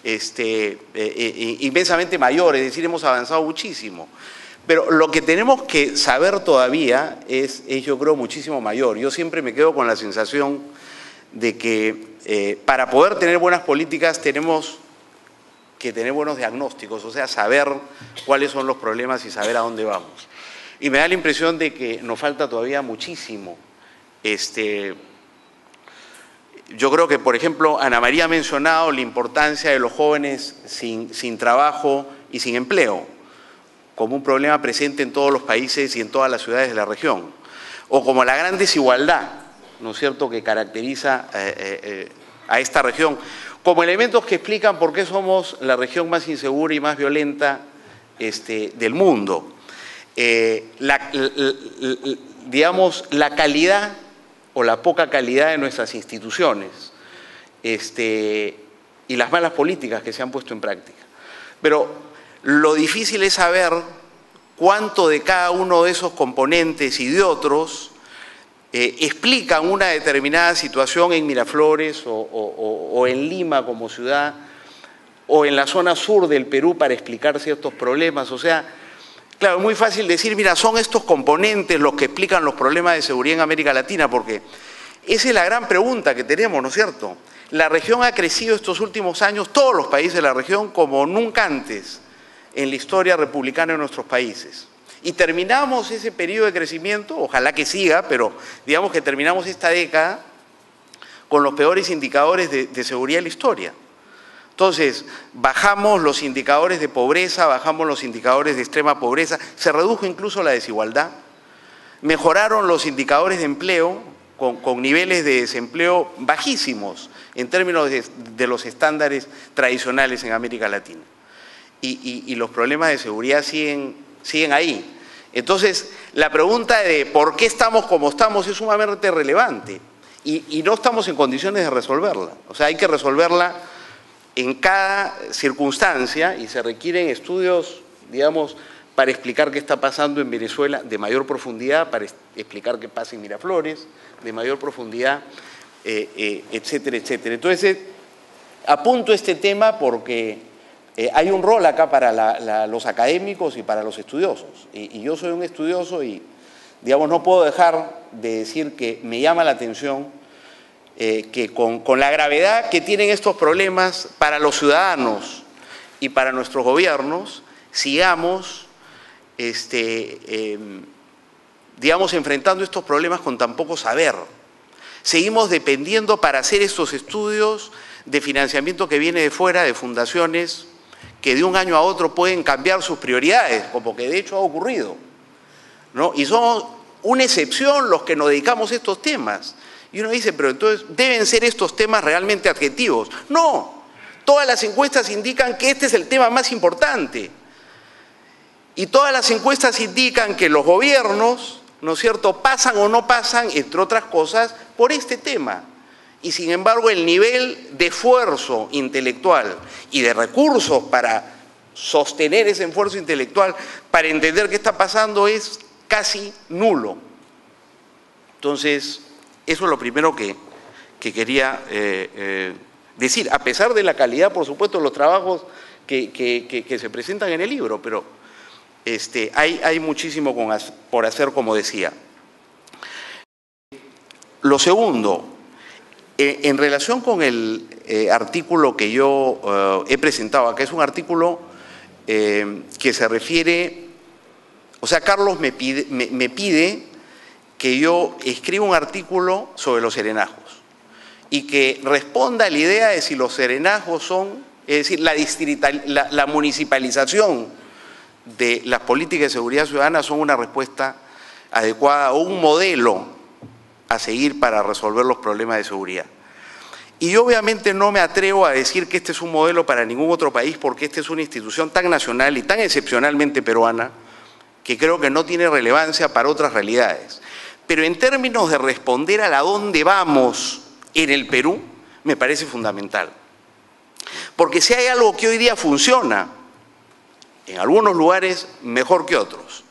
inmensamente mayor, es decir, hemos avanzado muchísimo. Pero lo que tenemos que saber todavía es yo creo, muchísimo mayor. Yo siempre me quedo con la sensación de que para poder tener buenas políticas tenemos que tener buenos diagnósticos, o sea, saber cuáles son los problemas y saber a dónde vamos. Y me da la impresión de que nos falta todavía muchísimo. Yo creo que, por ejemplo, Ana María ha mencionado la importancia de los jóvenes sin trabajo y sin empleo, como un problema presente en todos los países y en todas las ciudades de la región, o como la gran desigualdad, ¿no es cierto?, que caracteriza a esta región, como elementos que explican por qué somos la región más insegura y más violenta del mundo. Digamos, la calidad o la poca calidad de nuestras instituciones y las malas políticas que se han puesto en práctica. Pero lo difícil es saber cuánto de cada uno de esos componentes y de otros explican una determinada situación en Miraflores o en Lima como ciudad, o en la zona sur del Perú para explicar ciertos problemas. O sea, claro, es muy fácil decir, mira, son estos componentes los que explican los problemas de seguridad en América Latina, porque esa es la gran pregunta que tenemos, ¿no es cierto? La región ha crecido estos últimos años, todos los países de la región, como nunca antes en la historia republicana de nuestros países. Y terminamos ese periodo de crecimiento, ojalá que siga, pero digamos que terminamos esta década con los peores indicadores de seguridad de la historia. Entonces, bajamos los indicadores de pobreza, bajamos los indicadores de extrema pobreza, se redujo incluso la desigualdad, mejoraron los indicadores de empleo con niveles de desempleo bajísimos en términos de los estándares tradicionales en América Latina. Y los problemas de seguridad siguen ahí. Entonces, la pregunta de por qué estamos como estamos es sumamente relevante y no estamos en condiciones de resolverla. O sea, hay que resolverla en cada circunstancia y se requieren estudios, digamos, para explicar qué está pasando en Venezuela de mayor profundidad, para explicar qué pasa en Miraflores de mayor profundidad, etcétera, etcétera. Entonces, apunto este tema porque hay un rol acá para los académicos y para los estudiosos. Y yo soy un estudioso y, digamos, no puedo dejar de decir que me llama la atención que con la gravedad que tienen estos problemas para los ciudadanos y para nuestros gobiernos, sigamos, digamos, enfrentando estos problemas con tan poco saber. Seguimos dependiendo para hacer estos estudios de financiamiento que viene de fuera, de fundaciones que de un año a otro pueden cambiar sus prioridades, como que de hecho ha ocurrido, ¿no? Y somos una excepción los que nos dedicamos a estos temas. Y uno dice, pero entonces, ¿deben ser estos temas realmente adjetivos? No, todas las encuestas indican que este es el tema más importante. Y todas las encuestas indican que los gobiernos, ¿no es cierto?, pasan o no pasan, entre otras cosas, por este tema. Y sin embargo, el nivel de esfuerzo intelectual y de recursos para sostener ese esfuerzo intelectual, para entender qué está pasando, es casi nulo. Entonces, eso es lo primero que quería decir, a pesar de la calidad, por supuesto, de los trabajos que se presentan en el libro, pero hay muchísimo por hacer, como decía. Lo segundo, en relación con el artículo que yo he presentado acá, es un artículo que se refiere, o sea, Carlos me pide que yo escriba un artículo sobre los serenazgos y que responda a la idea de si los serenazgos son, es decir, la municipalización de las políticas de seguridad ciudadana son una respuesta adecuada o un modelo a seguir para resolver los problemas de seguridad. Y yo obviamente no me atrevo a decir que este es un modelo para ningún otro país porque esta es una institución tan nacional y tan excepcionalmente peruana que creo que no tiene relevancia para otras realidades. Pero en términos de responder a dónde vamos en el Perú, me parece fundamental. Porque si hay algo que hoy día funciona, en algunos lugares mejor que otros,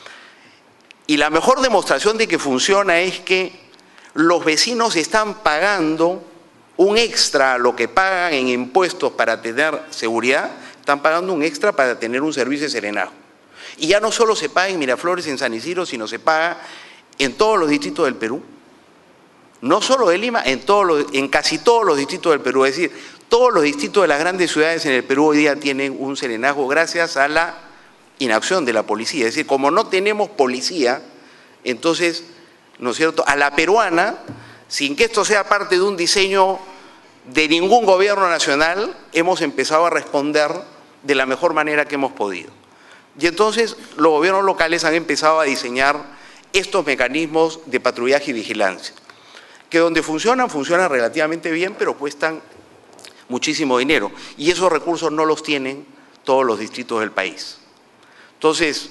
y la mejor demostración de que funciona es que los vecinos están pagando un extra a lo que pagan en impuestos para tener seguridad, están pagando un extra para tener un servicio de serenazgo. Y ya no solo se paga en Miraflores, en San Isidro, sino se paga en todos los distritos del Perú, no solo de Lima, en casi todos los distritos del Perú. Es decir, todos los distritos de las grandes ciudades en el Perú hoy día tienen un serenazgo gracias a la inacción de la policía. Es decir, como no tenemos policía, entonces, ¿no es cierto?, a la peruana, sin que esto sea parte de un diseño de ningún gobierno nacional, hemos empezado a responder de la mejor manera que hemos podido. Y entonces los gobiernos locales han empezado a diseñar estos mecanismos de patrullaje y vigilancia, que donde funcionan relativamente bien, pero cuestan muchísimo dinero. Y esos recursos no los tienen todos los distritos del país. Entonces,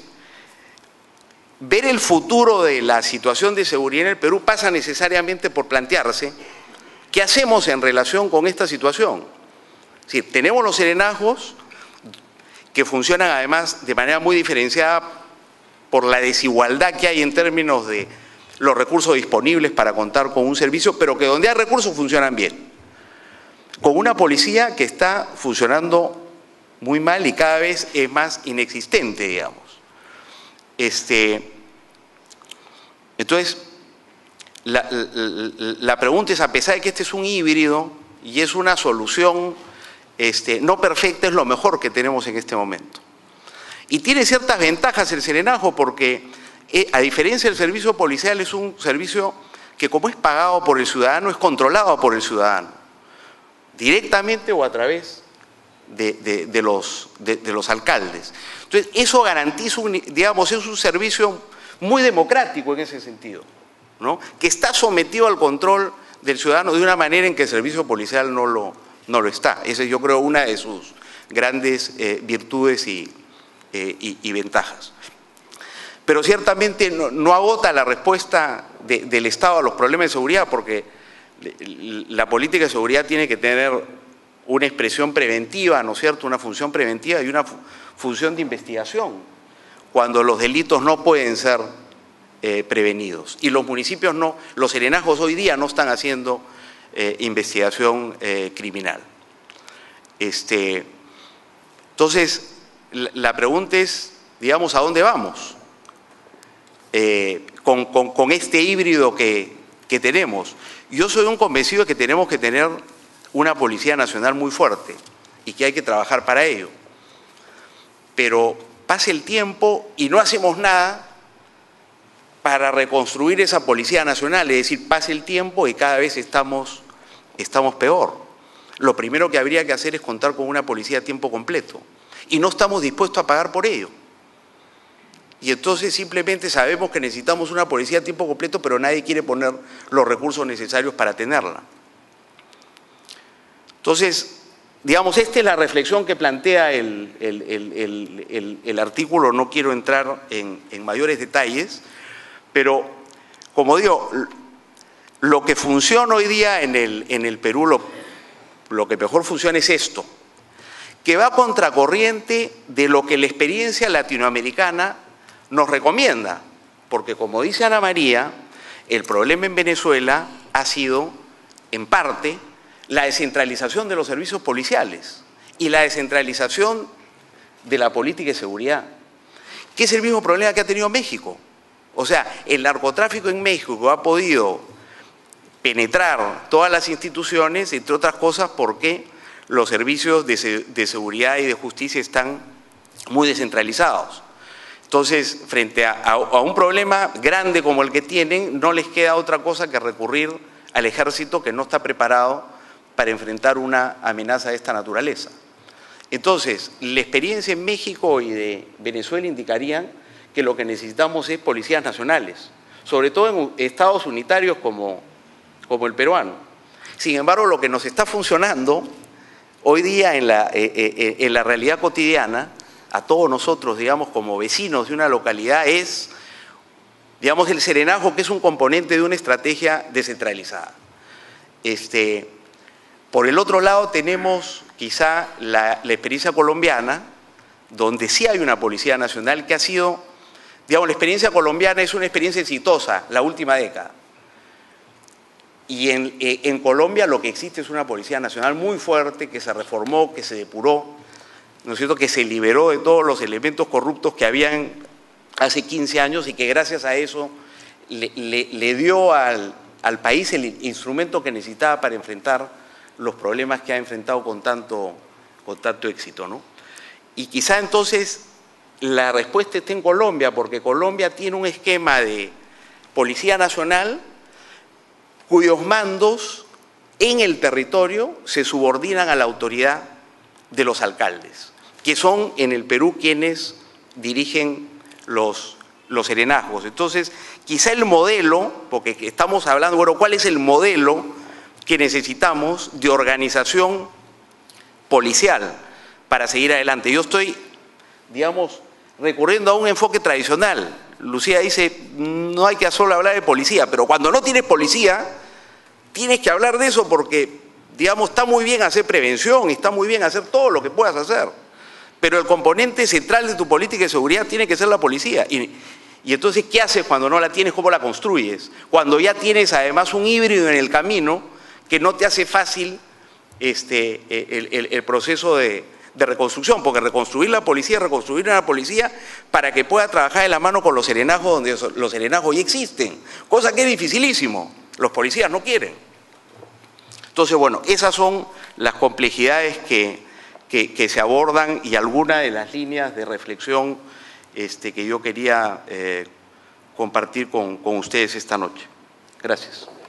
ver el futuro de la situación de seguridad en el Perú pasa necesariamente por plantearse qué hacemos en relación con esta situación. Es decir, tenemos los serenazgos que funcionan además de manera muy diferenciada por la desigualdad que hay en términos de los recursos disponibles para contar con un servicio, pero que donde hay recursos funcionan bien. Con una policía que está funcionando muy mal y cada vez es más inexistente, digamos. Entonces, la pregunta es, a pesar de que este es un híbrido y es una solución no perfecta, es lo mejor que tenemos en este momento. Y tiene ciertas ventajas el serenazgo porque, a diferencia del servicio policial, es un servicio que, como es pagado por el ciudadano, es controlado por el ciudadano, directamente o a través de los alcaldes. Entonces, eso garantiza, digamos, es un servicio muy democrático en ese sentido, ¿no? Que está sometido al control del ciudadano de una manera en que el servicio policial no lo está. Esa es, yo creo, una de sus grandes virtudes y ventajas. Pero ciertamente no agota la respuesta del Estado a los problemas de seguridad, porque la política de seguridad tiene que tener una expresión preventiva, ¿no es cierto?, una función preventiva y una función de investigación, cuando los delitos no pueden ser prevenidos. Y los municipios no, los serenazgos hoy día no están haciendo investigación criminal. Entonces, la pregunta es, digamos, ¿a dónde vamos con este híbrido que tenemos? Yo soy un convencido de que tenemos que tener una Policía Nacional muy fuerte y que hay que trabajar para ello. Pero pasa el tiempo y no hacemos nada para reconstruir esa Policía Nacional, es decir, pasa el tiempo y cada vez estamos peor. Lo primero que habría que hacer es contar con una policía a tiempo completo y no estamos dispuestos a pagar por ello. Y entonces simplemente sabemos que necesitamos una policía a tiempo completo, pero nadie quiere poner los recursos necesarios para tenerla. Entonces, digamos, esta es la reflexión que plantea el artículo. No quiero entrar en mayores detalles, pero, como digo, lo que funciona hoy día en el Perú, lo que mejor funciona es esto, que va a contracorriente de lo que la experiencia latinoamericana nos recomienda, porque, como dice Ana María, el problema en Venezuela ha sido, en parte, la descentralización de los servicios policiales y la descentralización de la política de seguridad, que es el mismo problema que ha tenido México. O sea, el narcotráfico en México ha podido penetrar todas las instituciones, entre otras cosas porque los servicios de seguridad y de justicia están muy descentralizados. Entonces, frente a un problema grande como el que tienen, no les queda otra cosa que recurrir al ejército, que no está preparado para enfrentar una amenaza de esta naturaleza. Entonces, la experiencia en México y de Venezuela indicarían que lo que necesitamos es policías nacionales, sobre todo en estados unitarios como el peruano. Sin embargo, lo que nos está funcionando hoy día en la realidad cotidiana, a todos nosotros, digamos, como vecinos de una localidad, es, digamos, el serenazgo, que es un componente de una estrategia descentralizada. Por el otro lado tenemos quizá la experiencia colombiana, donde sí hay una Policía Nacional que ha sido, digamos, la experiencia colombiana es una experiencia exitosa la última década. Y en Colombia lo que existe es una Policía Nacional muy fuerte, que se reformó, que se depuró, ¿no es cierto?, que se liberó de todos los elementos corruptos que habían hace 15 años y que gracias a eso le dio al país el instrumento que necesitaba para enfrentar los problemas que ha enfrentado con tanto éxito, ¿no? Y quizá entonces la respuesta está en Colombia, porque Colombia tiene un esquema de Policía Nacional cuyos mandos en el territorio se subordinan a la autoridad de los alcaldes, que son en el Perú quienes dirigen los serenazgos. Entonces, quizá el modelo, porque estamos hablando, bueno, ¿cuál es el modelo que necesitamos de organización policial para seguir adelante? Yo estoy, digamos, recurriendo a un enfoque tradicional. Lucía dice, no hay que solo hablar de policía, pero cuando no tienes policía, tienes que hablar de eso porque, digamos, está muy bien hacer prevención y está muy bien hacer todo lo que puedas hacer, pero el componente central de tu política de seguridad tiene que ser la policía. Y entonces, ¿qué haces cuando no la tienes? ¿Cómo la construyes? Cuando ya tienes además un híbrido en el camino que no te hace fácil el proceso de reconstrucción, porque reconstruir la policía es reconstruir una policía para que pueda trabajar de la mano con los serenazgos, donde los serenazgos ya existen, cosa que es dificilísimo, los policías no quieren. Entonces, bueno, esas son las complejidades que se abordan y algunas de las líneas de reflexión que yo quería compartir con ustedes esta noche. Gracias.